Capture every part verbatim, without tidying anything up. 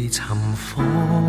尋訪，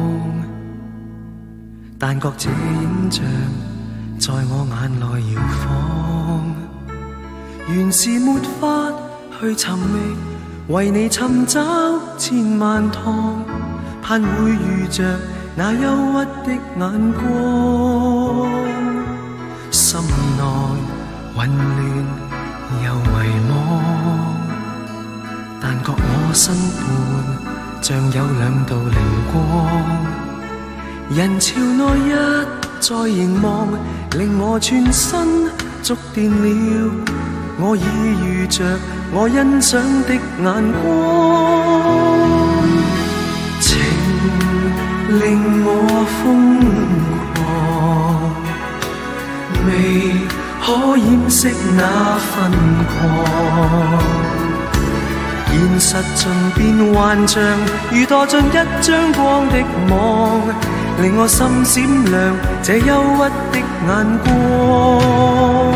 但覺這影像在我眼內搖晃，原是沒法去尋覓，為你尋找千萬趟，盼會遇着那憂鬱的眼光，心內混亂又迷茫，但覺我身畔像有兩道靈光，人潮內一再凝望，令我全身觸電了，我已遇着我欣賞的眼光，情令我瘋狂，未可掩飾那瘋狂，現實盡變幻象，如墮進一張光的網，令我心閃亮這憂鬱的眼光，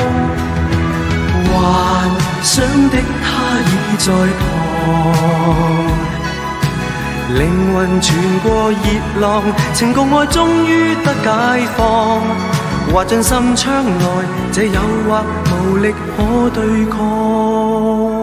幻想的他已在旁，靈魂傳過熱浪，情共愛終於得解放，滑進心窗內，這誘惑無力可對抗。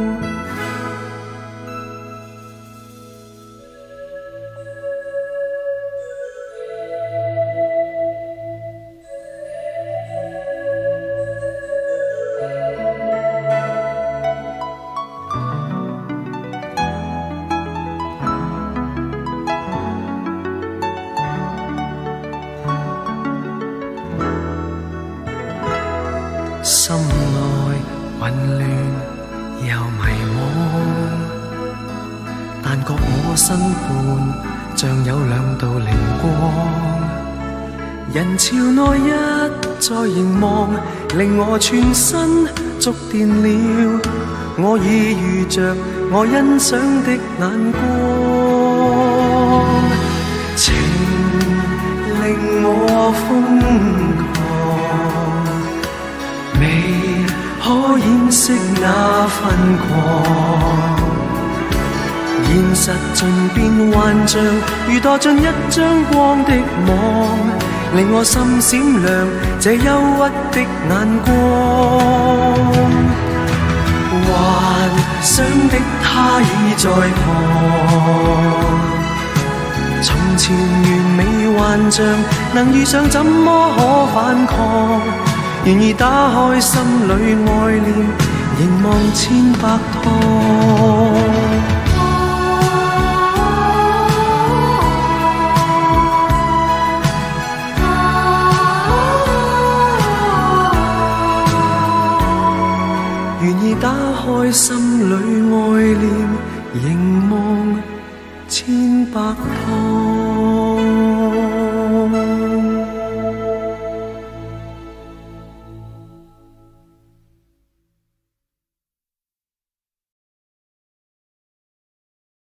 心內混亂又迷惘，但覺我身畔像有兩道靈光，人潮內一再凝望，令我全身觸電了，我已遇着我欣賞的眼光，情令我瘋狂，未可掩飾那瘋狂，現實盡變幻象，如墮進一張光的網，令我心閃亮這憂鬱的眼光，幻想的他已在旁，從前完美幻象，能遇上怎麼可反抗？願意打開心裏愛念，凝望千百趟。願意打開心裏愛念，凝望千百趟。